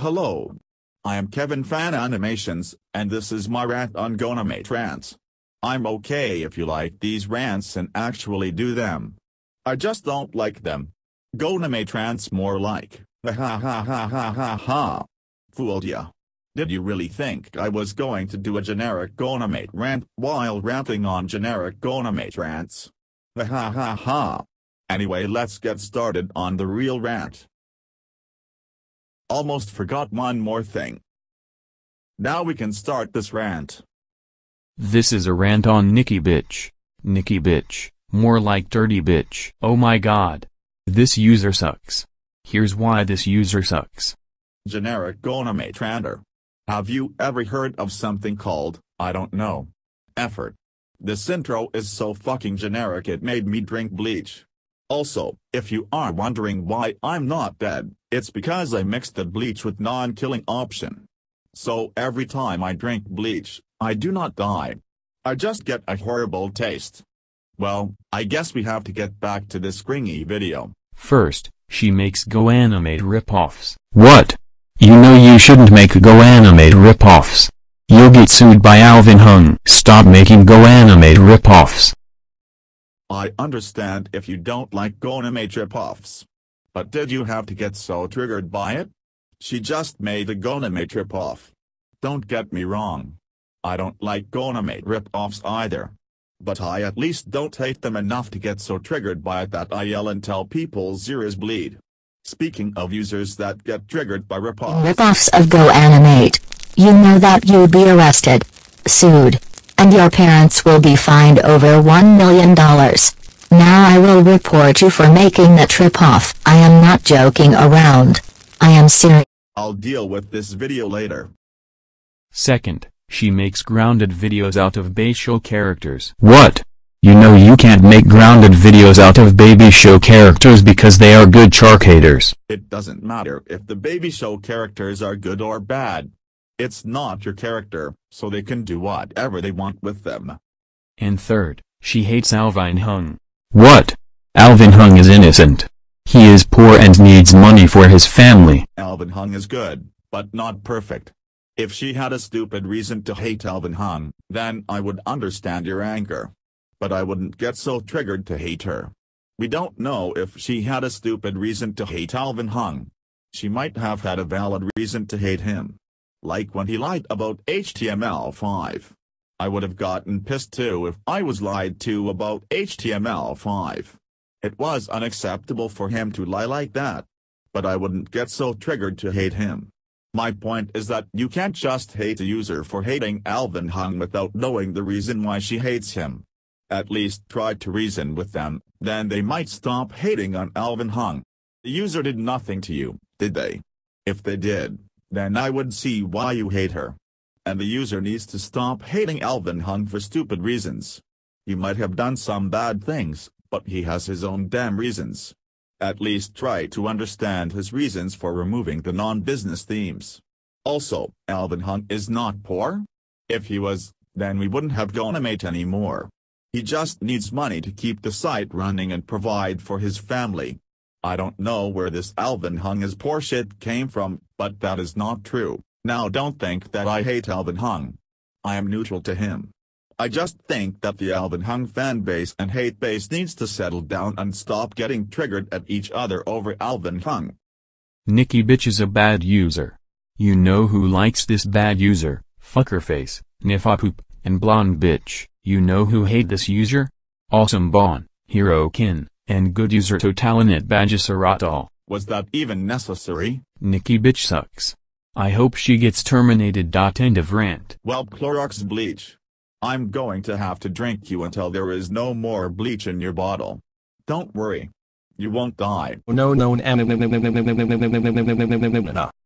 Hello. I am Kevin Fan Animations, and this is my rant on GoAnimate rants. I'm okay if you like these rants and actually do them. I just don't like them. GoAnimate rants more like, ha ha ha ha ha ha ha. Fooled ya. Did you really think I was going to do a generic GoAnimate rant while ranting on generic GoAnimate rants? Ha ha ha ha. Anyway, let's get started on the real rant. Almost forgot one more thing. Now we can start this rant. This is a rant on Nikki Bitch. Nikki Bitch, more like dirty bitch. Oh my god. This user sucks. Here's why this user sucks. Generic GoAnimate ranter. Have you ever heard of something called, I don't know, effort? This intro is so fucking generic it made me drink bleach. Also, if you are wondering why I'm not dead, it's because I mixed the bleach with non-killing option. So every time I drink bleach, I do not die. I just get a horrible taste. Well, I guess we have to get back to this Scringy video. First, she makes GoAnimate ripoffs. What? You know you shouldn't make GoAnimate ripoffs. You'll get sued by Alvin Hung. Stop making GoAnimate ripoffs. I understand if you don't like GoAnimate ripoffs. But did you have to get so triggered by it? She just made a GoAnimate ripoff. Don't get me wrong. I don't like GoAnimate ripoffs either. But I at least don't hate them enough to get so triggered by it that I yell until people's ears bleed. Speaking of users that get triggered by ripoffs of GoAnimate, you know that you'd be arrested, sued, and your parents will be fined over $1 million. Now I will report you for making that ripoff. I am not joking around. I am serious. I'll deal with this video later. Second, she makes grounded videos out of Baby Show characters. What? You know you can't make grounded videos out of Baby Show characters because they are good charcators. It doesn't matter if the Baby Show characters are good or bad. It's not your character, so they can do whatever they want with them. And third, she hates Alvin Hung. What? Alvin Hung is innocent. He is poor and needs money for his family. Alvin Hung is good, but not perfect. If she had a stupid reason to hate Alvin Hung, then I would understand your anger. But I wouldn't get so triggered to hate her. We don't know if she had a stupid reason to hate Alvin Hung. She might have had a valid reason to hate him. Like when he lied about HTML5. I would have gotten pissed too if I was lied to about HTML5. It was unacceptable for him to lie like that. But I wouldn't get so triggered to hate him. My point is that you can't just hate a user for hating Alvin Hung without knowing the reason why she hates him. At least try to reason with them, then they might stop hating on Alvin Hung. The user did nothing to you, did they? If they did, then I would see why you hate her. And the user needs to stop hating Alvin Hung for stupid reasons. He might have done some bad things, but he has his own damn reasons. At least try to understand his reasons for removing the non-business themes. Also, Alvin Hung is not poor? If he was, then we wouldn't have GoAnimate anymore. He just needs money to keep the site running and provide for his family. I don't know where this Alvin Hung is poor shit came from, but that is not true. Now don't think that I hate Alvin Hung. I am neutral to him. I just think that the Alvin Hung fanbase and hate base needs to settle down and stop getting triggered at each other over Alvin Hung. Nikki Bitch is a bad user. You know who likes this bad user? Fuckerface, Nifapoop, and Blonde Bitch. You know who hate this user? Awesome Bon, Hero Kin, and good user Totalinet Badgesaratal. Was that even necessary? Nikki Bitch sucks. I hope she gets terminated. End of rant. Well, Clorox bleach. I'm going to have to drink you until there is no more bleach in your bottle. Don't worry. You won't die. No.